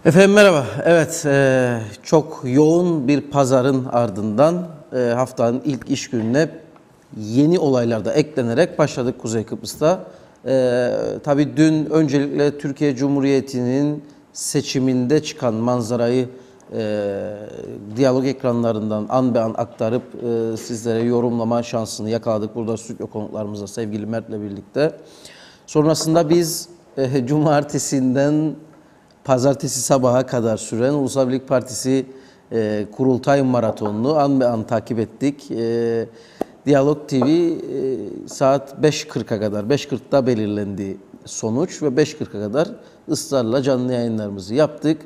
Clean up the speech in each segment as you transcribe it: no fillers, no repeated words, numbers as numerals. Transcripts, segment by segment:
Efendim merhaba. Evet, çok yoğun bir pazarın ardından haftanın ilk iş gününe yeni olaylar da eklenerek başladık Kuzey Kıbrıs'ta. Tabii dün öncelikle Türkiye Cumhuriyeti'nin seçiminde çıkan manzarayı diyalog ekranlarından an be an aktarıp sizlere yorumlama şansını yakaladık. Burada stüdyo konuklarımızla sevgili Mert'le birlikte. Sonrasında biz cumartesinden pazartesi sabaha kadar süren Ulusal Birlik Partisi kurultay maratonunu an be an takip ettik. Diyalog TV saat 5.40'a kadar, 5.40'da belirlendi sonuç ve 5.40'a kadar ısrarla canlı yayınlarımızı yaptık.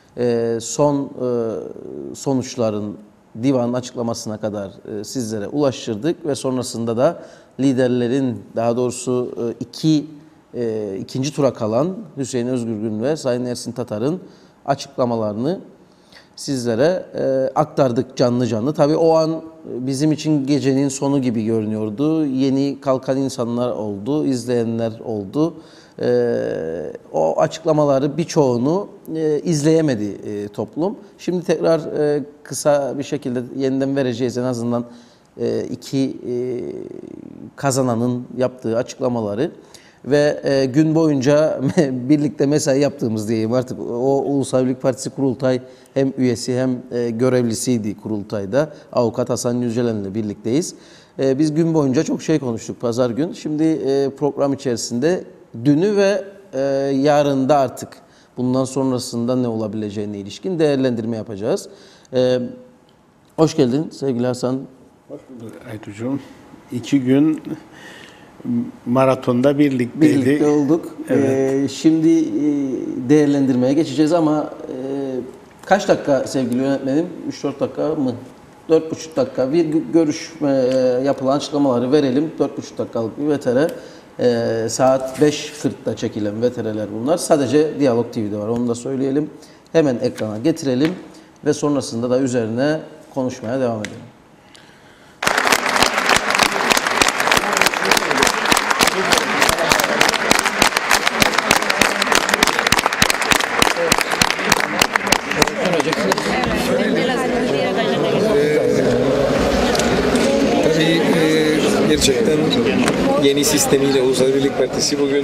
Son sonuçların divanın açıklamasına kadar sizlere ulaştırdık ve sonrasında da liderlerin, daha doğrusu ikinci tura kalan Hüseyin Özgürgün ve Sayın Ersin Tatar'ın açıklamalarını sizlere aktardık canlı canlı. Tabii o an bizim için gecenin sonu gibi görünüyordu. Yeni kalkan insanlar oldu, izleyenler oldu. O açıklamaları birçoğunu izleyemedi toplum. Şimdi tekrar kısa bir şekilde yeniden vereceğiz en azından iki kazananın yaptığı açıklamaları. Ve gün boyunca birlikte mesai yaptığımız diyeyim artık. O Ulusal Birlik Partisi kurultay hem üyesi hem görevlisiydi kurultayda. Avukat Hasan Yücelen'le birlikteyiz. Biz gün boyunca çok şey konuştuk pazar gün. Şimdi program içerisinde dünü ve yarın da artık bundan sonrasında ne olabileceğine ilişkin değerlendirme yapacağız. Hoş geldin sevgili Hasan. Hoş bulduk Aytucuğum. 2 gün maratonda birlikteydik. Birlikte olduk. Evet. Şimdi değerlendirmeye geçeceğiz ama kaç dakika sevgili yönetmenim? 3-4 dakika mı? 4,5 dakika bir görüşme, yapılan açıklamaları verelim. 4,5 dakikalık bir vetere. Saat 5.40'da çekilen vetereler bunlar. Sadece Diyalog TV'de var, onu da söyleyelim. Hemen ekrana getirelim ve sonrasında da üzerine konuşmaya devam edelim. Tabii gerçekten yeni sistemiyle Ulusal Birlik Partisi bugün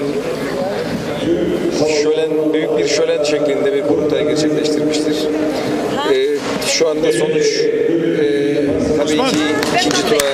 büyük bir şölen şeklinde bir kurultay gerçekleştirmiştir. Şu anda sonuç tabii ki ikinci tura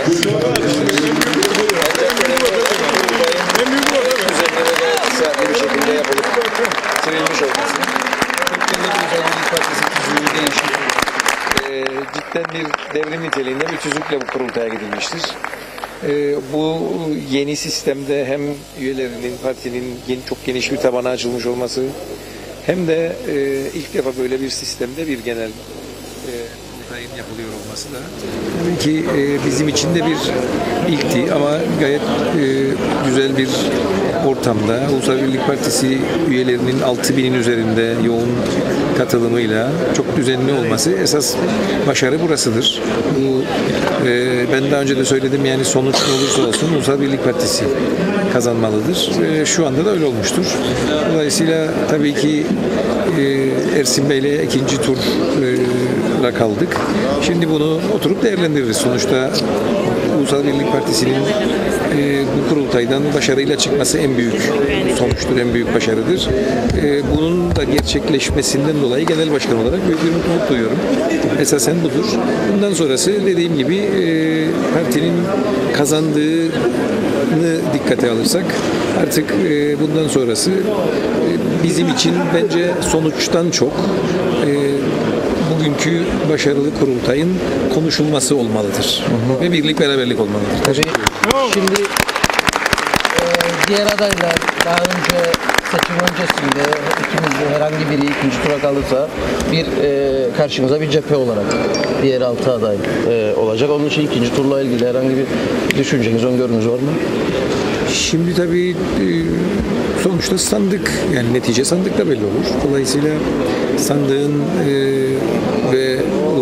düzenlemede saatli bir şekilde yapılıp bitirilmiş olması. Türkiye'de Ulusal Birlik Partisi tüzüğü değişik. Cidden bir devrim niteliğinde bir tüzükle bu kurultaya gidilmiştir. Bu yeni sistemde hem üyelerinin, partinin çok geniş bir tabana açılmış olması hem de ilk defa böyle bir sistemde bir genel kurultayın yapılıyor olması da tabii ki bizim için de bir ilkti ama gayet güzel bir ortamda Ulusal Birlik Partisi üyelerinin 6.000'in üzerinde yoğun katılımıyla çok düzenli olması esas başarı burasıdır. Bu ben daha önce de söyledim, yani sonuç ne olursa olsun Ulusal Birlik Partisi kazanmalıdır. Şu anda da öyle olmuştur. Dolayısıyla tabii ki Ersin Bey'le ikinci tura kaldık. Şimdi bunu oturup değerlendiririz. Sonuçta Ulusal Birlik Partisi'nin bu kurultaydan başarıyla çıkması en büyük sonuçtur, en büyük başarıdır. Bunun da gerçekleşmesinden dolayı genel başkan olarak büyük bir mutluluk duyuyorum. Esasen budur. Bundan sonrası dediğim gibi partinin kazandığını dikkate alırsak artık bundan sonrası bizim için bence sonuçtan çok bugünkü başarılı kurultayın konuşulması olmalıdır. Ve birlik beraberlik olmalıdır. Tabii. Şimdi diğer adaylar daha önce seçim öncesinde ikimiz de herhangi biri ikinci tura kalırsa karşımıza bir cephe olarak diğer 6 aday olacak. Onun için ikinci turla ilgili herhangi bir düşünceniz, öngörünüz var mı? Şimdi tabii sonuçta sandık, yani netice sandıkta belli olur. Dolayısıyla sandığın ve Ulusal Birlik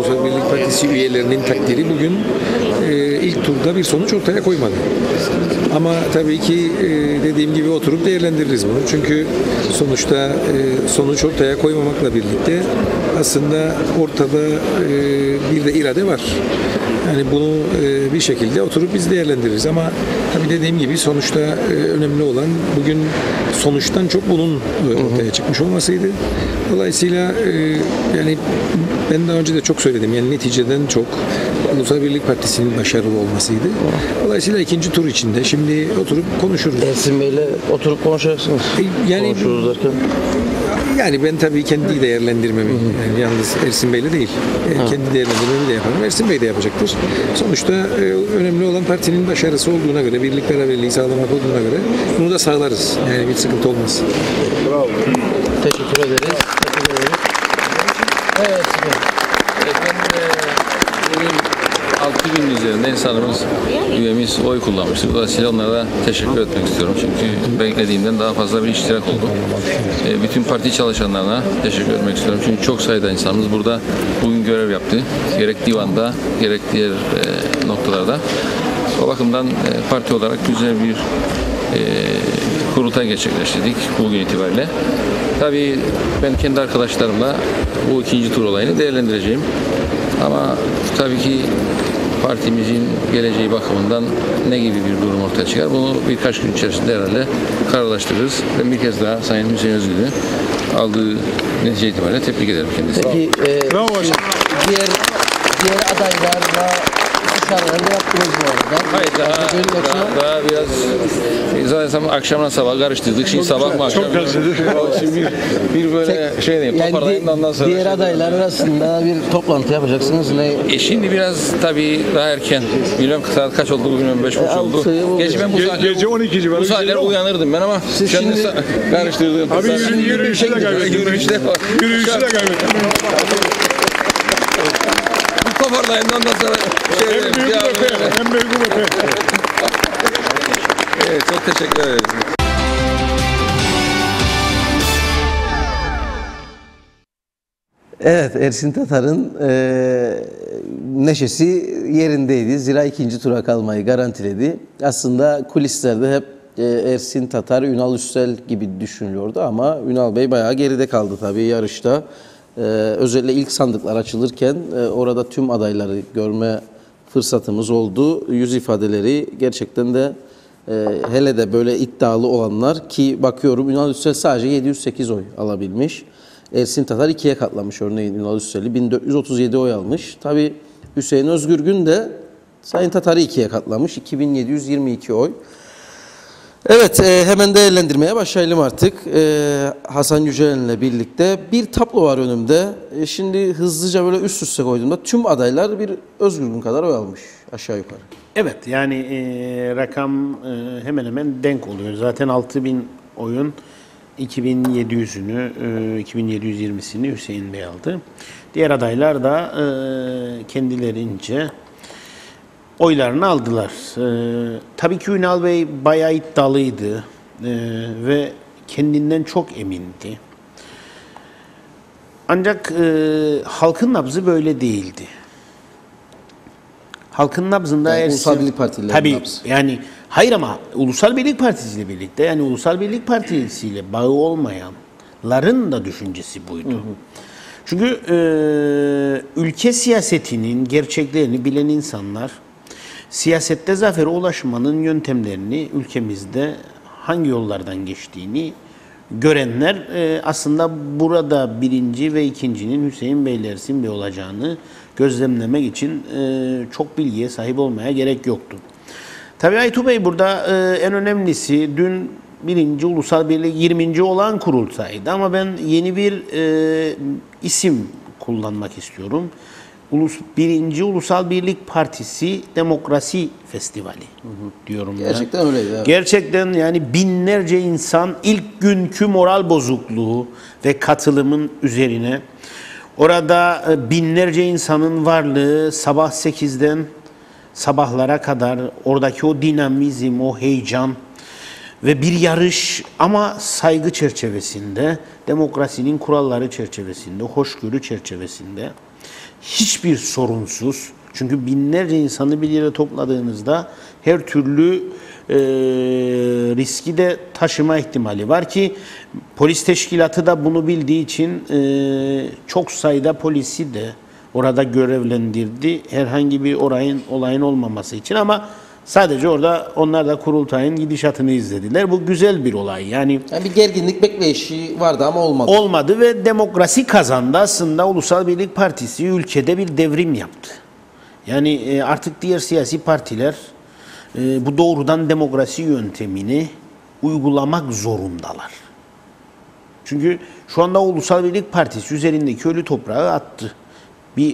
Partisi üyelerinin takdiri bugün ilk turda bir sonuç ortaya koymadı. Ama tabii ki dediğim gibi oturup değerlendiririz bunu. Çünkü sonuçta sonuç ortaya koymamakla birlikte aslında ortada bir de irade var. Yani bunu bir şekilde oturup biz değerlendiririz. Ama tabii dediğim gibi sonuçta önemli olan bugün sonuçtan çok bunun ortaya çıkmış olmasıydı. Dolayısıyla yani ben daha önce de çok söyledim. Yani neticeden çok Ulusal Birlik Partisi'nin başarılı olmasıydı. Dolayısıyla ikinci tur içinde şimdi oturup konuşuruz. Ersin Bey'le oturup konuşacaksınız. Yani Konuşuruz derken. yani ben tabii kendi değerlendirmemi, yani yalnız Ersin Bey'le değil, kendi değerlendirmemi de yaparım. Ersin Bey de yapacaktır. Sonuçta önemli olan partinin başarısı olduğuna göre, birlik beraberliği sağlamak olduğuna göre bunu da sağlarız. Yani bir sıkıntı olmaz. Teşekkür ederiz. Teşekkür ederiz. Evet. Bugün 6 gün üzerinde insanımız, üyemiz oy kullanmıştır. Dolayısıyla onlara da teşekkür etmek istiyorum. Çünkü beklediğimden daha fazla bir iştirak oldu. Bütün parti çalışanlarına teşekkür etmek istiyorum. Çünkü çok sayıda insanımız burada bugün görev yaptı. Gerek divanda, gerek diğer noktalarda. O bakımdan parti olarak güzel bir kurultay gerçekleştirdik bugün itibariyle. Tabii ben kendi arkadaşlarımla bu ikinci tur olayını değerlendireceğim. Ama tabii ki partimizin geleceği bakımından ne gibi bir durum ortaya çıkar? Bunu birkaç gün içerisinde herhalde kararlaştırırız. Ben bir kez daha Sayın Hüseyin Özgür'ü aldığı netice itibariyle tebrik ederim kendisine. Peki diğer adaylarla istişareler yaptınız bu arada. Hayır daha biraz zaten akşamdan sabah karıştırdık. Şimdi sabah mı akşam? Çok karıştırdık. Şimdi bir böyle şey diyeyim. Toparlayayım da ondan sonra. Diğer adaylar arasında bir toplantı yapacaksınız. Şimdi biraz tabii daha erken. Bilmem saat kaç oldu bugün 5.30 oldu. Gece ben Gece 12 civarı. Bu saatler uyanırdım ben ama şimdi karıştırdım. Abi yürüyüşte de kaybettim. Yürüyüşte Yürüyüşte de kaybettim. Toparlayın ondan sonra Hem büyük öpe, hem büyük öpe. Evet, çok teşekkür ederim. Evet, Ersin Tatar'ın neşesi yerindeydi. Zira ikinci tura kalmayı garantiledi. Aslında kulislerde hep Ersin Tatar, Ünal Üstel gibi düşünülüyordu ama Ünal Bey bayağı geride kaldı tabii yarışta. Özellikle ilk sandıklar açılırken orada tüm adayları görme fırsatımız oldu. Yüz ifadeleri gerçekten de hele de böyle iddialı olanlar ki bakıyorum Ünal Üstel sadece 708 oy alabilmiş. Ersin Tatar ikiye katlamış örneğin Ünal Üstel'i 1437 oy almış. Tabii Hüseyin Özgürgün de Sayın Tatar'ı ikiye katlamış 2722 oy. Evet, hemen değerlendirmeye başlayalım artık. Hasan Yücelen'le birlikte bir tablo var önümde. Şimdi hızlıca böyle üst üste koyduğumda tüm adaylar bir Özgürgün kadar oy almış aşağı yukarı. Evet yani rakam hemen hemen denk oluyor. Zaten 6000 oyun 2700'ünü 2720'sini Hüseyin Bey aldı. Diğer adaylar da kendilerince oylarını aldılar. Tabii ki Ünal Bey bayağı iddialıydı ve kendinden çok emindi. Ancak halkın nabzı böyle değildi. Halkın nabzında Yani Ulusal Birlik Partililerin tabii, nabzı. yani hayır ama Ulusal Birlik Partisi ile birlikte yani Ulusal Birlik Partisi ile bağı olmayanların da düşüncesi buydu. Çünkü ülke siyasetinin gerçeklerini bilen insanlar siyasette zafere ulaşmanın yöntemlerini ülkemizde hangi yollardan geçtiğini görenler aslında burada birinci ve ikincinin Hüseyin Bey ile Ersin Bey olacağını gözlemlemek için çok bilgiye sahip olmaya gerek yoktu. Tabii Aytu Bey burada en önemlisi dün birinci Ulusal Birlik 20. olan kurultaydı ama ben yeni bir isim kullanmak istiyorum. Birinci Ulusal Birlik Partisi Demokrasi Festivali diyorum ben. Gerçekten öyleydi. Evet. Gerçekten yani binlerce insan ilk günkü moral bozukluğu ve katılımın üzerine orada binlerce insanın varlığı sabah 8'den sabahlara kadar oradaki o dinamizm, o heyecan ve bir yarış ama saygı çerçevesinde, demokrasinin kuralları çerçevesinde, hoşgörü çerçevesinde hiçbir sorunsuz, çünkü binlerce insanı bir yere topladığınızda her türlü riski de taşıma ihtimali var ki polis teşkilatı da bunu bildiği için çok sayıda polisi de orada görevlendirdi. Herhangi bir olayın olmaması için, ama sadece orada onlar da kurultayın gidişatını izlediler. Bu güzel bir olay. Yani bir gerginlik bekleyişi vardı ama olmadı. olmadı ve demokrasi kazandı. Aslında Ulusal Birlik Partisi ülkede bir devrim yaptı. Yani artık diğer siyasi partiler bu doğrudan demokrasi yöntemini uygulamak zorundalar. Çünkü şu anda Ulusal Birlik Partisi üzerindeki ölü toprağı attı. Bir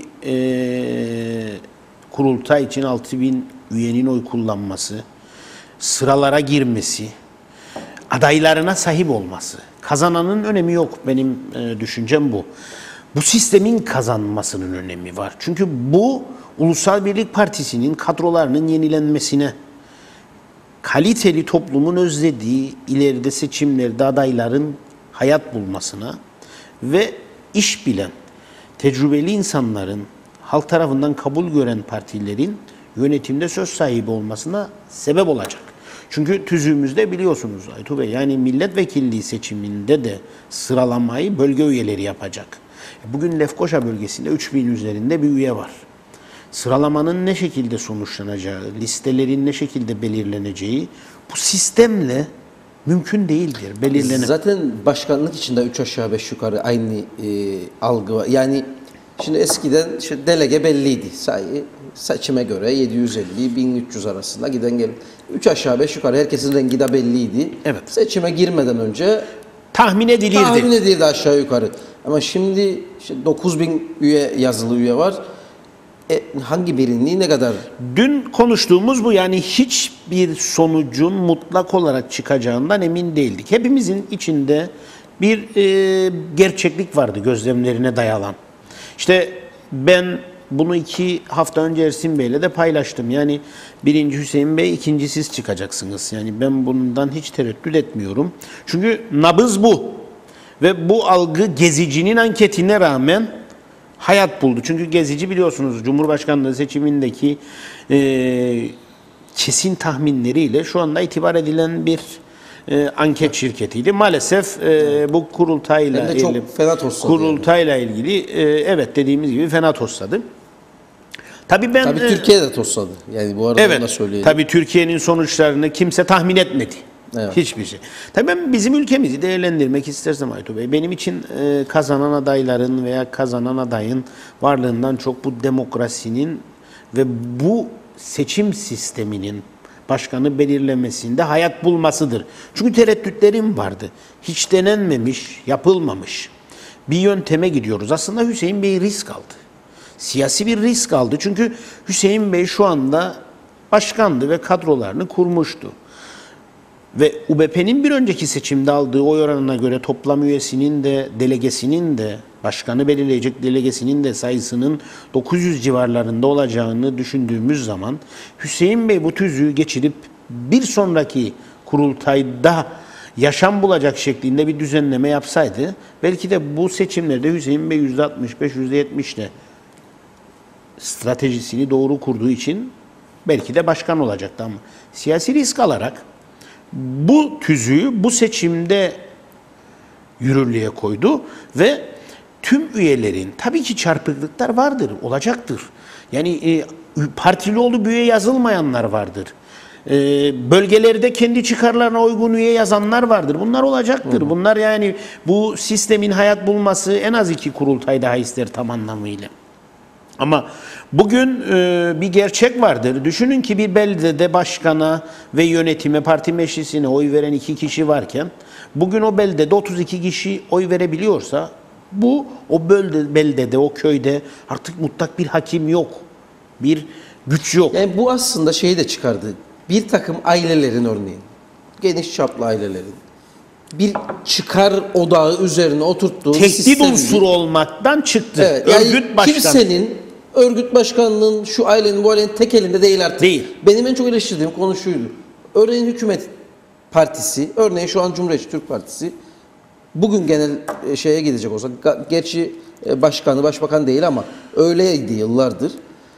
kurultay için 6.000 üyenin oy kullanması, sıralara girmesi, adaylarına sahip olması. Kazananın önemi yok, benim düşüncem bu. Bu sistemin kazanmasının önemi var. Çünkü bu Ulusal Birlik Partisi'nin kadrolarının yenilenmesine, kaliteli toplumun özlediği ileride seçimlerde adayların hayat bulmasına ve iş bilen, tecrübeli insanların, halk tarafından kabul gören partilerin yönetimde söz sahibi olmasına sebep olacak. Çünkü tüzüğümüzde biliyorsunuz Aytu Bey, yani milletvekilliği seçiminde de sıralamayı bölge üyeleri yapacak. Bugün Lefkoşa bölgesinde 3.000 üzerinde bir üye var. Sıralamanın ne şekilde sonuçlanacağı, listelerin ne şekilde belirleneceği bu sistemle mümkün değildir. Zaten başkanlık içinde 3 aşağı 5 yukarı aynı algı var. Yani şimdi eskiden delege belliydi. Seçime göre 750-1300 arasında giden gelin. 3 aşağı 5 yukarı herkesin rengi de belliydi. Evet. Seçime girmeden önce tahmin edilirdi. aşağı yukarı. Ama şimdi 9.000 yazılı üye var. Hangi bilinliği ne kadar? Dün konuştuğumuz bu, yani hiçbir sonucun mutlak olarak çıkacağından emin değildik. Hepimizin içinde bir gerçeklik vardı gözlemlerine dayanan. İşte ben bunu 2 hafta önce Ersin Bey'le de paylaştım. Yani 1. Hüseyin Bey, 2. siz çıkacaksınız. Yani ben bundan hiç tereddüt etmiyorum. Çünkü nabız bu. Ve bu algı Gezici'nin anketine rağmen hayat buldu. Çünkü Gezici biliyorsunuz Cumhurbaşkanlığı seçimindeki kesin tahminleriyle şu anda itibar edilen bir anket şirketiydi. Maalesef bu kurultayla ilgili evet, dediğimiz gibi fena tosladı. Tabii Türkiye de tosladı. Yani bu arada onu da söyleyelim. Tabii Türkiye'nin sonuçlarını kimse tahmin etmedi. Evet. Hiçbir şey. Tabii ben bizim ülkemizi değerlendirmek istersem Aytu Bey, benim için kazanan adayların veya kazanan adayın varlığından çok bu demokrasinin ve bu seçim sisteminin başkanı belirlemesinde hayat bulmasıdır. Çünkü tereddütlerim vardı. Hiç denenmemiş, yapılmamış bir yönteme gidiyoruz. Aslında Hüseyin Bey risk aldı. Siyasi bir risk aldı. Çünkü Hüseyin Bey şu anda başkandı ve kadrolarını kurmuştu. Ve UBP'nin bir önceki seçimde aldığı oy oranına göre toplam üyesinin de delegesinin de başkanı belirleyecek delegesinin de sayısının 900 civarlarında olacağını düşündüğümüz zaman Hüseyin Bey bu tüzüğü geçirip bir sonraki kurultayda yaşam bulacak şeklinde bir düzenleme yapsaydı belki de bu seçimlerde Hüseyin Bey %65, %70'le stratejisini doğru kurduğu için belki de başkan olacaktı, ama siyasi risk alarak bu tüzüğü bu seçimde yürürlüğe koydu ve tüm üyelerin, tabii ki çarpıklıklar vardır, olacaktır. Yani partili olup üye yazılmayanlar vardır. Bölgelerde kendi çıkarlarına uygun üye yazanlar vardır. Bunlar olacaktır. Bunlar, yani bu sistemin hayat bulması en az 2 kurultay daha ister tam anlamıyla. Ama bugün bir gerçek vardır. Düşünün ki bir beldede başkana ve yönetime, parti meclisine oy veren 2 kişi varken bugün o beldede 32 kişi oy verebiliyorsa o beldede, o köyde artık mutlak bir hakim yok. Bir güç yok. Yani bu aslında şeyi de çıkardı. Bir takım ailelerin, örneğin geniş çaplı ailelerin bir çıkar odağı üzerine oturttuğu tehdit unsuru olmaktan çıktı. Evet, yani örgüt başkanı. Kimsenin, örgüt başkanının, şu ailenin, bu ailenin tek elinde değil artık. Değil. Benim en çok eleştirdiğim konu şuydu. Örneğin hükümet partisi, örneğin şu an Cumhuriyetçi Türk Partisi bugün genel şeye gidecek olsak, gerçi başkanı başbakan değil ama öyleydi yıllardır.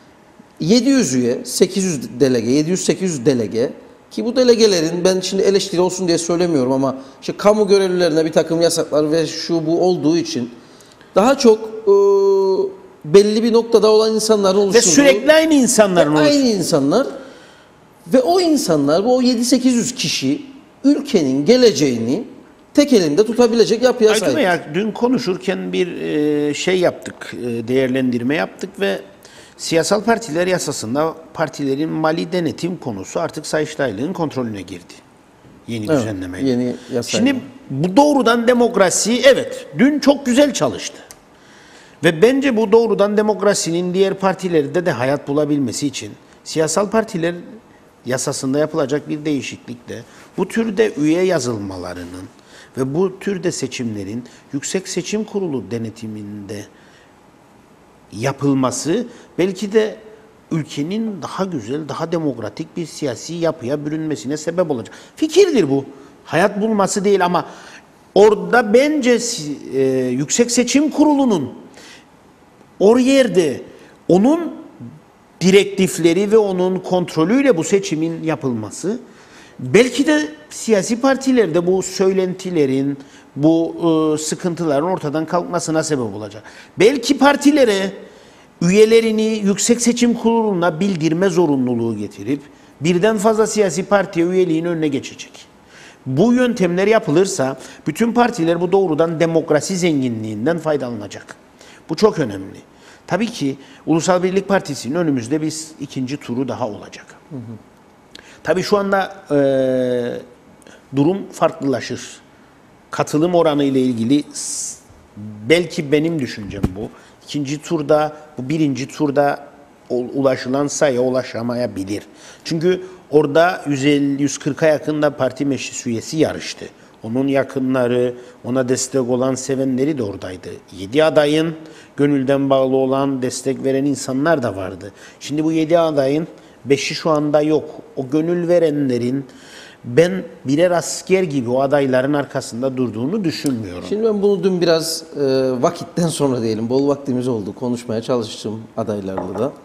700 üye, 800 delege, 700-800 delege ki bu delegelerin, ben şimdi eleştiri olsun diye söylemiyorum ama işte kamu görevlilerine bir takım yasaklar ve şu bu olduğu için daha çok belli bir noktada olan insanların Ve oluşturduğu sürekli aynı insanların ve oluşturduğu. aynı insanlar ve o insanlar, bu 700-800 kişi ülkenin geleceğini tek elinde tutabilecek yapıya Aytun sahip. Bey, ya dün konuşurken bir şey yaptık, değerlendirme yaptık ve siyasal partiler yasasında partilerin mali denetim konusu artık Sayıştaylığın kontrolüne girdi. Yeni Evet, düzenlemeyle. yeni yasayla. Şimdi bu doğrudan demokrasi, evet, dün çok güzel çalıştı. Ve bence bu doğrudan demokrasinin diğer partilerde de hayat bulabilmesi için siyasal partiler yasasında yapılacak bir değişiklikle bu türde üye yazılmalarının ve bu türde seçimlerin Yüksek Seçim Kurulu denetiminde yapılması belki de ülkenin daha güzel, daha demokratik bir siyasi yapıya bürünmesine sebep olacak. Fikirdir bu. Hayat bulması değil ama orada bence Yüksek Seçim Kurulu'nun o yerde onun direktifleri ve onun kontrolüyle bu seçimin yapılması belki de siyasi partilerde bu söylentilerin, bu sıkıntıların ortadan kalkmasına sebep olacak. Belki partilere üyelerini Yüksek Seçim Kurulu'na bildirme zorunluluğu getirip birden fazla siyasi partiye üyeliğin önüne geçecek. Bu yöntemler yapılırsa bütün partiler bu doğrudan demokrasi zenginliğinden faydalanacak. Bu çok önemli. Tabii ki Ulusal Birlik Partisi'nin önümüzde bir ikinci turu daha olacak. Tabii şu anda durum farklılaşır. Katılım oranı ile ilgili belki benim düşüncem bu. İkinci turda, bu birinci turda ulaşılan sayıya ulaşamayabilir. Çünkü orada 150-140'a yakın da parti meclis üyesi yarıştı. Onun yakınları, ona destek olan sevenleri de oradaydı. 7 adayın gönülden bağlı olan, destek veren insanlar da vardı. Şimdi bu 7 adayın 5'i şu anda yok. O gönül verenlerin ben birer asker gibi o adayların arkasında durduğunu düşünmüyorum. Şimdi ben bunu dün biraz vakitten sonra diyelim, bol vaktimiz oldu, konuşmaya çalıştım adaylarla da.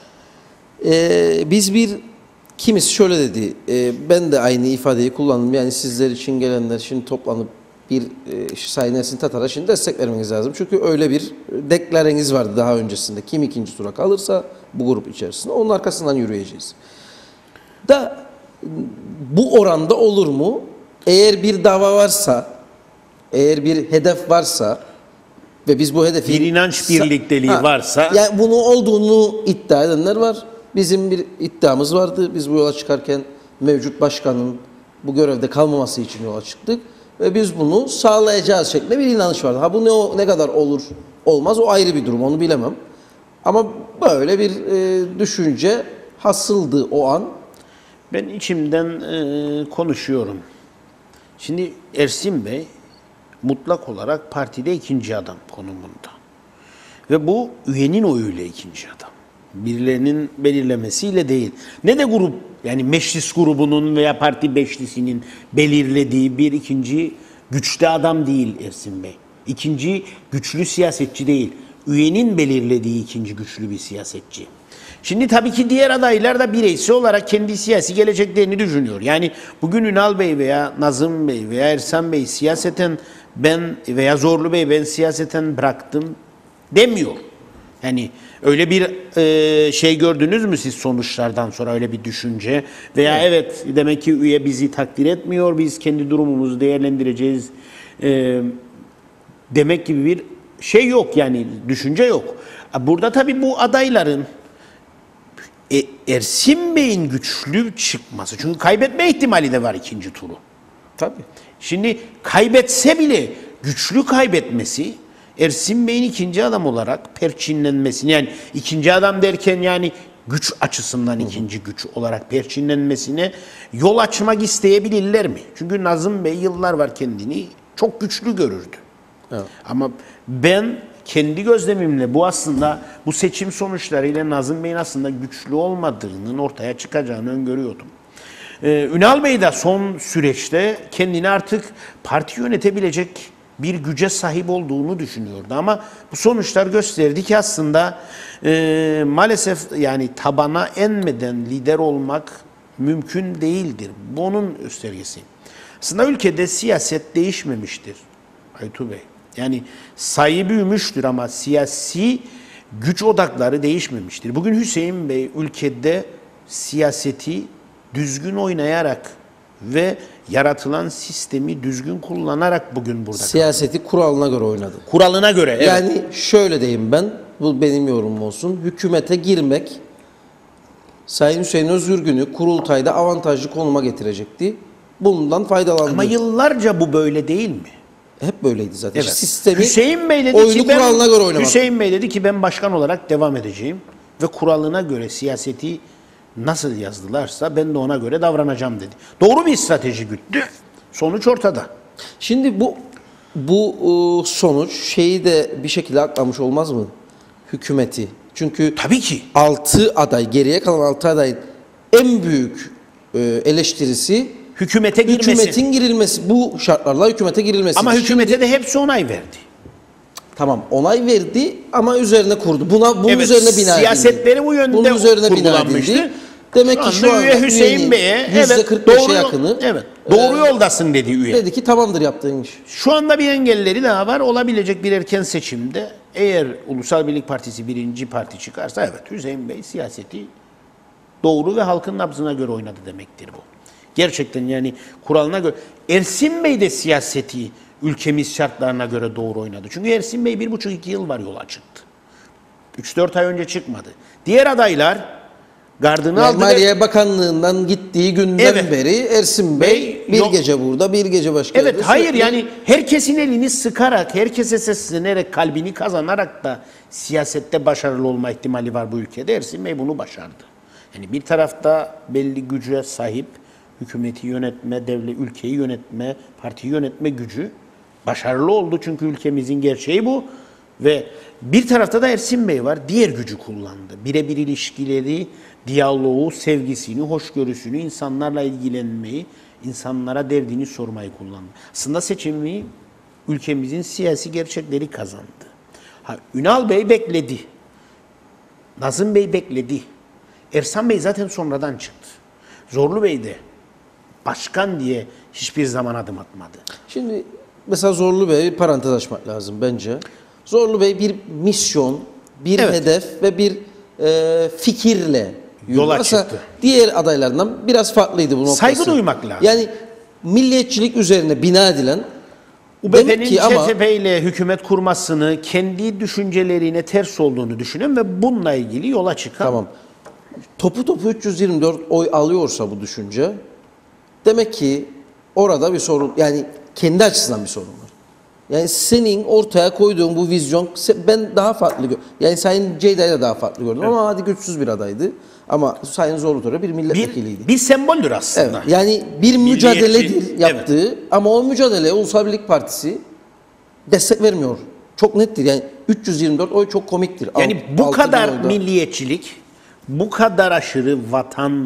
Biz kimisi şöyle dedi, ben de aynı ifadeyi kullandım. Yani sizler için gelenler şimdi toplanıp bir Sayın Ersin Tatar'a şimdi destek vermeniz lazım. Çünkü öyle bir deklareniz vardı daha öncesinde. Kim ikinci tura kalırsa bu grup içerisinde onun arkasından yürüyeceğiz. Bu oranda olur mu? Eğer bir dava varsa, eğer bir hedef varsa ve biz bu hedefi... Bir inanç birlikteliği varsa... Yani bunu olduğunu iddia edenler var. Bizim bir iddiamız vardı. Biz bu yola çıkarken mevcut başkanın bu görevde kalmaması için yola çıktık. Ve biz bunu sağlayacağız şeklinde bir inanış vardı. Ha bu ne kadar olur olmaz o ayrı bir durum, onu bilemem. Ama böyle bir düşünce hasıldı o an. Ben içimden konuşuyorum. Şimdi Ersin Bey mutlak olarak partide ikinci adam konumunda. Ve bu üyenin oyuyla ikinci adam. Birilerinin belirlemesiyle değil. Ne de grup, yani meclis grubunun veya parti beşlisinin belirlediği bir ikinci güçlü adam değil Ersin Bey. İkinci güçlü siyasetçi değil. Üyenin belirlediği ikinci güçlü bir siyasetçi. Şimdi tabii ki diğer adaylar da bireysel olarak kendi siyasi geleceklerini düşünüyor. Yani bugün Ünal Bey veya Nazım Bey veya Ersan Bey siyaseten ben veya Zorlu Bey ben siyaseten bıraktım demiyor. Yani öyle bir şey gördünüz mü siz sonuçlardan sonra, öyle bir düşünce veya evet demek ki üye bizi takdir etmiyor, biz kendi durumumuzu değerlendireceğiz demek gibi bir şey yok, yani düşünce yok. Burada tabii bu adayların Ersin Bey'in güçlü çıkması, çünkü kaybetme ihtimali de var ikinci turu. Tabii. Şimdi kaybetse bile güçlü kaybetmesi Ersin Bey'in ikinci adam olarak perçinlenmesini, yani ikinci adam derken yani güç açısından ikinci güç olarak perçinlenmesine yol açmak isteyebilirler mi? Çünkü Nazım Bey yıllar var kendini çok güçlü görürdü. Evet. Ama ben kendi gözlemimle bu aslında bu seçim sonuçlarıyla Nazım Bey'in aslında güçlü olmadığının ortaya çıkacağını öngörüyordum. Ünal Bey de son süreçte kendini artık parti yönetebilecek bir güce sahip olduğunu düşünüyordu. Ama bu sonuçlar gösterdi ki aslında maalesef yani tabana enmeden lider olmak mümkün değildir. Bunun göstergesi. Aslında ülkede siyaset değişmemiştir Aytu Bey. Yani sayı büyümüştür ama siyasi güç odakları değişmemiştir. Bugün Hüseyin Bey ülkede siyaseti düzgün oynayarak ve yaratılan sistemi düzgün kullanarak bugün burada. Siyaseti kuralına göre oynadı. Kuralına göre. Evet. Yani şöyle diyeyim ben, bu benim yorumum olsun. Hükümete girmek Sayın Hüseyin Özgürgün'ü kurultayda avantajlı konuma getirecekti. Bundan faydalandı. Ama yıllarca bu böyle değil mi? Hep böyleydi zaten. Evet. Sistemi, Hüseyin Bey dedi oyunu ki ben kuralına göre oynamak. Hüseyin Bey dedi ki ben başkan olarak devam edeceğim ve kuralına göre siyaseti nasıl yazdılarsa ben de ona göre davranacağım dedi. Doğru bir strateji güttü. Sonuç ortada. Şimdi bu sonuç şeyi de bir şekilde aklamış olmaz mı? Hükümeti. Çünkü Tabii ki. 6 aday, geriye kalan 6 adayın en büyük eleştirisi Hükümete girmesi. hükümetin girilmesi. Bu şartlarla hükümete girilmesi. Ama hükümete de hepsi onay verdi. Tamam, onay verdi ama üzerine kurdu. Bunun Evet, üzerine bina edildi. siyasetleri bu yönde Bunun üzerine bina kurgulanmıştı. edildi. Demek ki şu anda üye Hüseyin Bey'e evet %45'e yakını evet, doğru yoldasın dedi üye. dedi ki tamamdır yaptığın iş. Şu anda bir engelleri daha var. Olabilecek bir erken seçimde eğer Ulusal Birlik Partisi birinci parti çıkarsa evet Hüseyin Bey siyaseti doğru ve halkın nabzına göre oynadı demektir bu. Gerçekten yani kuralına göre. Ersin Bey de siyaseti ülkemiz şartlarına göre doğru oynadı. Çünkü Ersin Bey 1,5-2 yıl var yola çıktı. 3-4 ay önce çıkmadı. Diğer adaylar gardını Yani aldı. Maliye Bakanlığı'ndan gittiği günden Evet. beri Ersin Bey bir gece burada, bir gece başka Evet, yerde hayır sürekli- yani herkesin elini sıkarak, herkese seslenerek, kalbini kazanarak da siyasette başarılı olma ihtimali var bu ülkede. Ersin Bey bunu başardı. Yani bir tarafta belli güce sahip, hükümeti yönetme, devlet, ülkeyi yönetme, partiyi yönetme gücü başarılı oldu. Çünkü ülkemizin gerçeği bu. Ve bir tarafta da Ersin Bey var, diğer gücü kullandı. Birebir ilişkileri, diyaloğu, sevgisini, hoşgörüsünü, insanlarla ilgilenmeyi, insanlara derdini sormayı kullandı. Aslında seçimi ülkemizin siyasi gerçekleri kazandı. Ünal Bey bekledi. Nazım Bey bekledi. Ersan Bey zaten sonradan çıktı. Zorlu Bey de başkan diye hiçbir zaman adım atmadı. Şimdi mesela Zorlu Bey bir parantez açmak lazım bence. Zorlu Bey bir misyon, bir Evet. hedef ve bir fikirle Yola Mesela çıktı. diğer adaylardan biraz farklıydı bu noktası. Saygı duymak lazım. Yani milliyetçilik üzerine bina edilen UBP'nin demek ki ama CTP ile hükümet kurmasını kendi düşüncelerine ters olduğunu düşünen ve bununla ilgili yola çıkan. tamam. Topu 324 oy alıyorsa bu düşünce demek ki orada bir sorun, yani kendi açısından bir sorun var. Yani senin ortaya koyduğun bu vizyon ben daha farklı yani Sayın Ceyda'yı da daha farklı gördüm ama hadi güçsüz bir adaydı. Ama Sayın Zorlutor'a bir milletvekiliydi. Bir semboldür aslında. Evet, yani bir mücadeledir Milliyetçi, yaptığı ama o mücadeleye Ulusal Birlik Partisi destek vermiyor. Çok nettir. Yani 324 oy çok komiktir. Yani bu 6000 kadar oyda. milliyetçilik, bu kadar aşırı vatan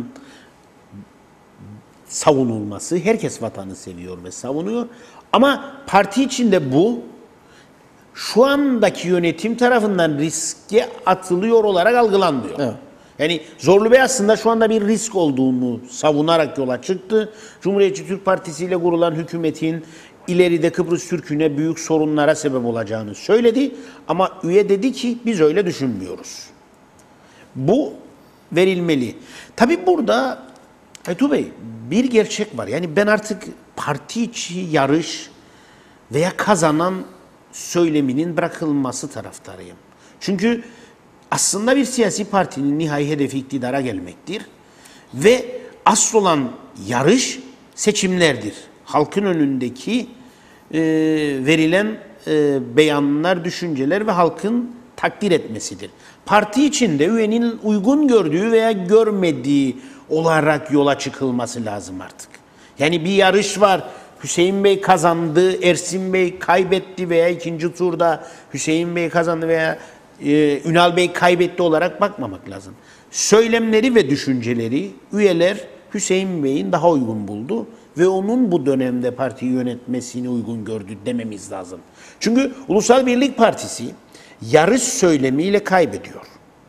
savunulması, herkes vatanı seviyor ve savunuyor. Ama parti içinde bu şu andaki yönetim tarafından riske atılıyor olarak algılanmıyor. Evet. Yani Zorlu Bey aslında şu anda bir risk olduğunu savunarak yola çıktı. Cumhuriyetçi Türk Partisi ile kurulan hükümetin ileride Kıbrıs Türk'üne büyük sorunlara sebep olacağını söyledi. Ama üye dedi ki biz öyle düşünmüyoruz. Bu verilmeli. Tabii burada Aytu Bey bir gerçek var. Yani ben artık parti içi yarış veya kazanan söyleminin bırakılması taraftarıyım. Çünkü aslında bir siyasi partinin nihai hedefi iktidara gelmektir. Ve asıl olan yarış seçimlerdir. Halkın önündeki verilen beyanlar, düşünceler ve halkın takdir etmesidir. Parti içinde üyenin uygun gördüğü veya görmediği olarak yola çıkılması lazım artık. Yani bir yarış var. Hüseyin Bey kazandı, Ersin Bey kaybetti veya ikinci turda Hüseyin Bey kazandı veya Ünal Bey kaybetti olarak bakmamak lazım. Söylemleri ve düşünceleri üyeler Hüseyin Bey'in daha uygun buldu ve onun bu dönemde partiyi yönetmesini uygun gördü dememiz lazım. Çünkü Ulusal Birlik Partisi yarış söylemiyle kaybediyor.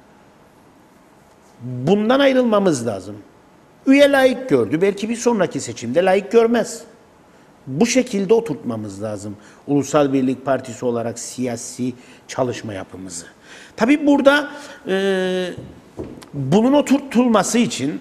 Bundan ayrılmamız lazım. Üye layık gördü. Belki bir sonraki seçimde layık görmez. Bu şekilde oturtmamız lazım. Ulusal Birlik Partisi olarak siyasi çalışma yapımızı. Tabii burada bunun oturtulması için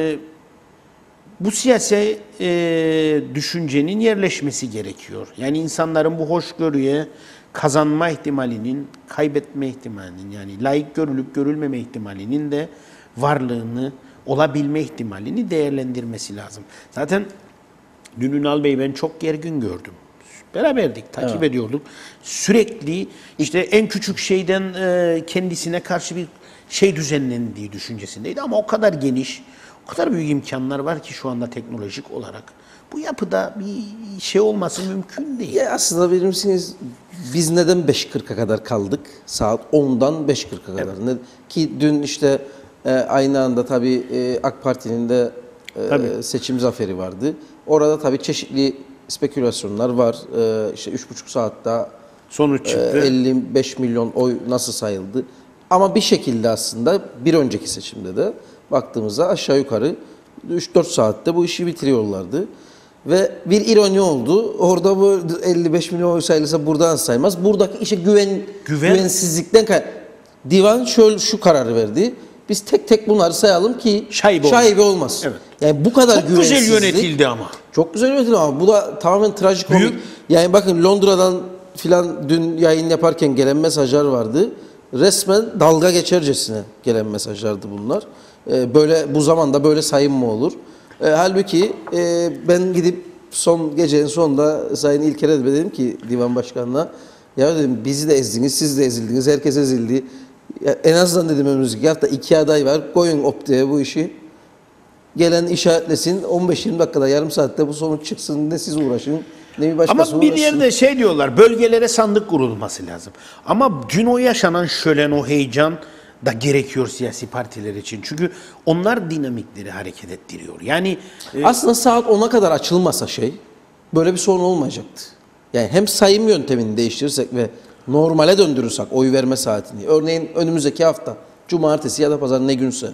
bu siyasi düşüncenin yerleşmesi gerekiyor. Yani insanların bu hoşgörüye kazanma ihtimalinin, kaybetme ihtimalinin, yani layık görülüp görülmeme ihtimalinin de varlığını, olabilme ihtimalini değerlendirmesi lazım. Zaten dün Ünal Bey ben çok gergin gördüm. Beraberdik, takip ediyorduk. Sürekli işte en küçük şeyden kendisine karşı bir şey düzenlendiği düşüncesindeydi. Ama o kadar geniş, o kadar büyük imkanlar var ki şu anda teknolojik olarak. Bu yapıda bir şey olması mümkün değil. Ya aslında bilir misiniz, biz neden 5.40'a kadar kaldık? Saat 10'dan 5.40'a kadar. Ki dün işte aynı anda tabii AK Parti'nin de seçim zaferi vardı. Orada tabii çeşitli spekülasyonlar var. İşte 3,5 saatte Sonuç çıktı. 55 milyon oy nasıl sayıldı? Ama bir şekilde aslında bir önceki seçimde de baktığımızda aşağı yukarı 3-4 saatte bu işi bitiriyorlardı. Ve bir ironi oldu. Orada bu 55 milyon oy sayılırsa buradan saymaz. Buradaki işte güvensizlikten divan şu kararı verdi. Biz tek tek bunları sayalım ki şaibe olmaz. Evet. Yani bu kadar Çok güzel güvensizlik yönetildi ama. çok güzel yönetildi ama bu da tamamen trajikomik. Yani bakın Londra'dan filan dün yayın yaparken gelen mesajlar vardı. Resmen dalga geçercesine gelen mesajlardı bunlar. Böyle bu zamanda böyle sayım mı olur? Halbuki ben gidip gecenin sonunda Sayın İlker'e dedim ki divan başkanına, ya dedim bizi de ezdiniz, siz de ezildiniz, herkes ezildi. Ya en azından dedim önümüzdeki hafta 2 aday var, koyun optiğe bu işi. Gelen işaretlesin, 15-20 dakikada, yarım saatte bu sonuç çıksın, ne siz uğraşın, ne bir başkası Ama bir uğraşsın. yerde şey diyorlar, bölgelere sandık kurulması lazım. Ama dün o yaşanan şölen, o heyecan da gerekiyor siyasi partiler için. Çünkü onlar dinamikleri hareket ettiriyor. Yani Aslında saat 10'a kadar açılmasa böyle bir sorun olmayacaktı. Yani hem sayım yöntemini değiştirirsek ve normale döndürürsek oy verme saatini. Örneğin önümüzdeki hafta cumartesi ya da pazar ne günse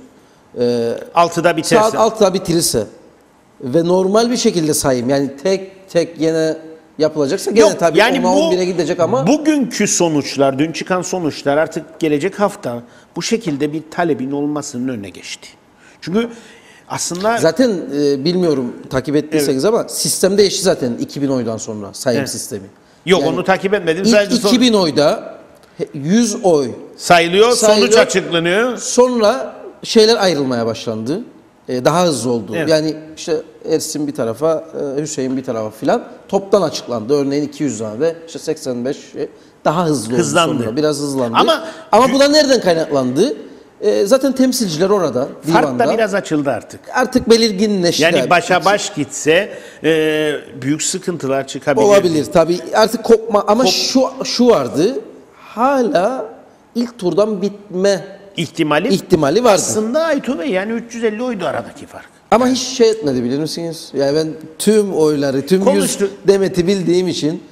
6'da biterse. saat 6'da bitirirse ve normal bir şekilde sayım, yani tek tek yine yapılacaksa gene tabii yani 10'a 11'e gidecek ama bugünkü sonuçlar, dün çıkan sonuçlar artık gelecek hafta bu şekilde bir talebin olmasının önüne geçti. Çünkü aslında zaten bilmiyorum takip ettiyseniz ama sistem değişti zaten 2000 oydan sonra sayım sistemi. yok Yani onu takip etmedim. İlk Sadece 2000 oyda 100 oy sayılıyor, sonuç sayılıyor. açıklanıyor. Sonra şeyler ayrılmaya başlandı. Daha hızlı oldu. Evet. Yani işte Ersin bir tarafa, Hüseyin bir tarafa filan toptan açıklandı. Örneğin 200 tane işte 85 daha hızlı Hızlandı. oldu sonra. Biraz hızlandı. Ama bu da nereden kaynaklandı? Zaten temsilciler orada Fark divanda. da biraz açıldı artık. Artık belirginleşti. Yani başa baş gitse büyük sıkıntılar çıkabilir. Olabilir tabii. Artık kopma ama şu vardı. Hala ilk turdan bitme ihtimali vardı. Aslında Aytu Bey yani 350 oydu aradaki fark. Ama hiç şey etmedi bilir misiniz? Yani ben tüm oyları, tüm Konuştu. 100 demeti bildiğim için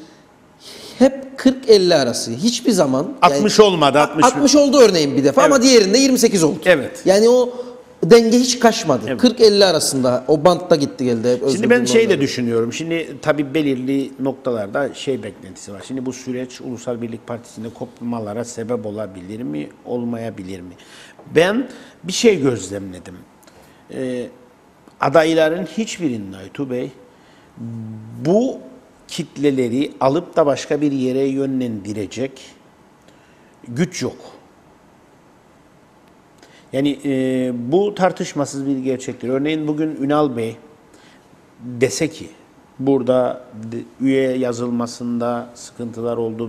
hep 40-50 arası. Hiçbir zaman 60 olmadı. 60 oldu örneğin bir defa ama diğerinde 28 oldu. Evet. Yani o denge hiç kaçmadı. Evet. 40-50 arasında o bantta gitti geldi. Hep Şimdi ben şey de düşünüyorum. Şimdi tabii belirli noktalarda beklentisi var. Şimdi bu süreç Ulusal Birlik Partisi'nde kopmalara sebep olabilir mi, olmayabilir mi? Ben bir şey gözlemledim. Adayların hiçbirinin Aytu Bey bu kitleleri alıp da başka bir yere yönlendirecek güç yok. Yani bu tartışmasız bir gerçektir. Örneğin bugün Ünal Bey dese ki burada üye yazılmasında sıkıntılar oldu.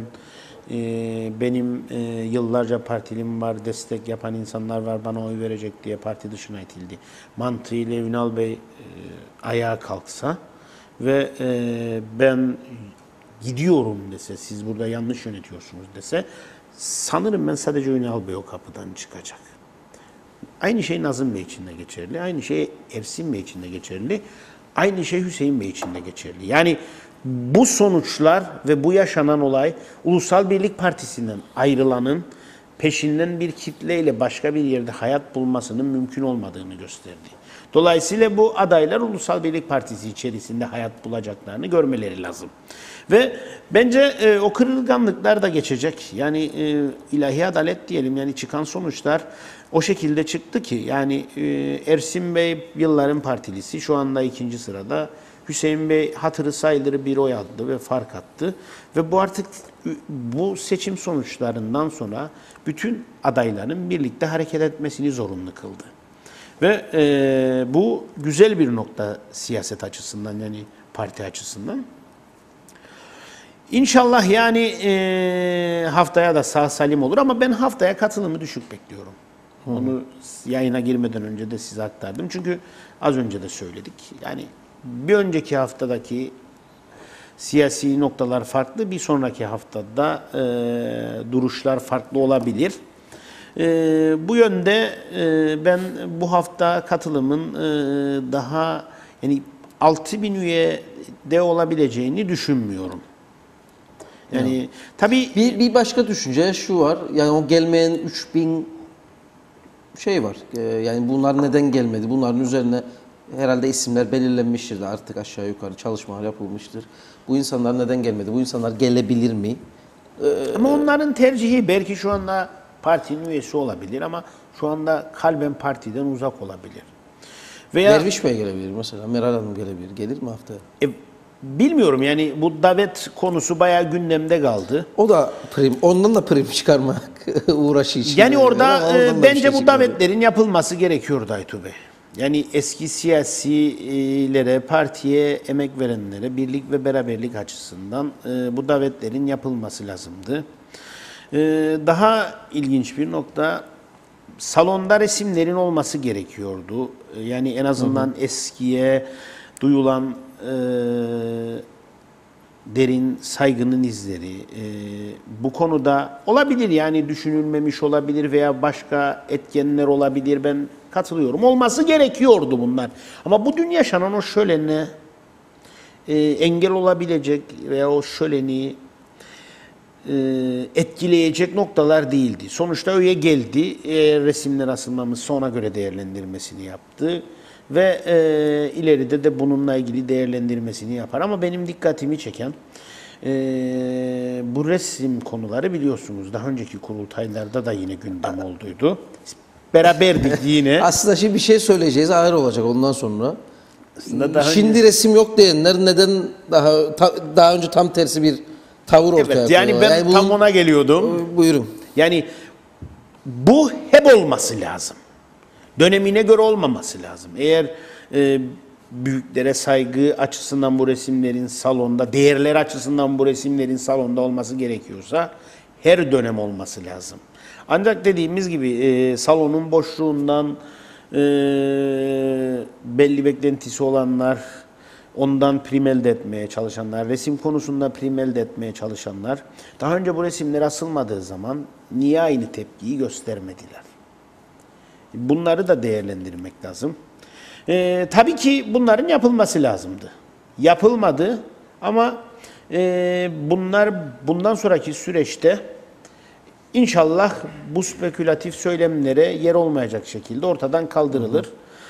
Benim yıllarca partilim var, destek yapan insanlar var, bana oy verecek diye parti dışına itildi. Mantığıyla Ünal Bey ayağa kalksa ve ben gidiyorum dese, siz burada yanlış yönetiyorsunuz dese, sanırım ben sadece Ünal Bey o kapıdan çıkacak. Aynı şey Nazım Bey için de geçerli, aynı şey Ersin Bey için de geçerli. Aynı şey Hüseyin Bey için de geçerli. Yani bu sonuçlar ve bu yaşanan olay Ulusal Birlik Partisi'nden ayrılanın peşinden bir kitleyle başka bir yerde hayat bulmasının mümkün olmadığını gösterdi. Dolayısıyla bu adaylar Ulusal Birlik Partisi içerisinde hayat bulacaklarını görmeleri lazım. Ve bence o kırılganlıklar da geçecek. Yani ilahi adalet diyelim, yani çıkan sonuçlar o şekilde çıktı ki yani Ersin Bey yılların partilisi şu anda 2. sırada. Hüseyin Bey hatırı sayılır bir oy aldı ve fark attı. Ve bu artık bu seçim sonuçlarından sonra bütün adayların birlikte hareket etmesini zorunlu kıldı. Ve bu güzel bir nokta siyaset açısından, yani parti açısından. İnşallah yani haftaya da sağ salim olur ama ben haftaya katılımı düşük bekliyorum. Onu yayına girmeden önce de size aktardım. Çünkü az önce de söyledik. Yani bir önceki haftadaki siyasi noktalar farklı, bir sonraki haftada duruşlar farklı olabilir. Bu yönde ben bu hafta katılımın daha yani 6.000 üyede olabileceğini düşünmüyorum. Yani tabii Bir başka düşünce şu var. Yani o gelmeyen 3000 şey var. Yani bunlar neden gelmedi? Bunların üzerine herhalde isimler belirlenmiştir de artık aşağı yukarı çalışmalar yapılmıştır. Bu insanlar neden gelmedi? Bu insanlar gelebilir mi? ama onların tercihi belki şu anda partinin üyesi olabilir ama şu anda kalben partiden uzak olabilir. Veya Derviş Bey gelebilir mesela. Meral Hanım gelebilir. Gelir mi haftaya? bilmiyorum, yani bu davet konusu bayağı gündemde kaldı. O da prim. Ondan da prim çıkarmak uğraşı için. Yani orada Oradan da bir bence şey bu çıkmadı. davetlerin yapılması gerekiyordu Aytu Bey. Yani eski siyasilere, partiye emek verenlere birlik ve beraberlik açısından bu davetlerin yapılması lazımdı. Daha ilginç bir nokta, salonda resimlerin olması gerekiyordu. Yani en azından eskiye duyulan derin saygının izleri bu konuda olabilir, yani düşünülmemiş olabilir veya başka etkenler olabilir, ben katılıyorum. Olması gerekiyordu bunlar. Ama bugün yaşanan o şölene engel olabilecek veya o şöleni etkileyecek noktalar değildi. Sonuçta öyle geldi. Resimler asılmamız sonra göre değerlendirmesini yaptı. Ve ileride de bununla ilgili değerlendirmesini yapar. Ama benim dikkatimi çeken bu resim konuları, biliyorsunuz daha önceki kurultaylarda da yine gündem olduydu. Beraberdik yine. Aslında şimdi bir şey söyleyeceğiz. Ayrı olacak ondan sonra. Aslında daha Şimdi resim yok diyenler neden daha önce tam tersi bir tavır ortaya evet, yani koyuyorlar? ben tam ona geliyordum. Buyurun. Yani bu hep olması lazım. Dönemine göre olmaması lazım. Eğer büyüklere saygı açısından bu resimlerin salonda, değerler açısından bu resimlerin salonda olması gerekiyorsa her dönem olması lazım. Ancak dediğimiz gibi salonun boşluğundan belli beklentisi olanlar, ondan prim elde etmeye çalışanlar, resim konusunda prim elde etmeye çalışanlar, daha önce bu resimler asılmadığı zaman niye aynı tepkiyi göstermediler? Bunları da değerlendirmek lazım. Tabii ki bunların yapılması lazımdı. Yapılmadı ama bunlar bundan sonraki süreçte İnşallah bu spekülatif söylemlere yer olmayacak şekilde ortadan kaldırılır.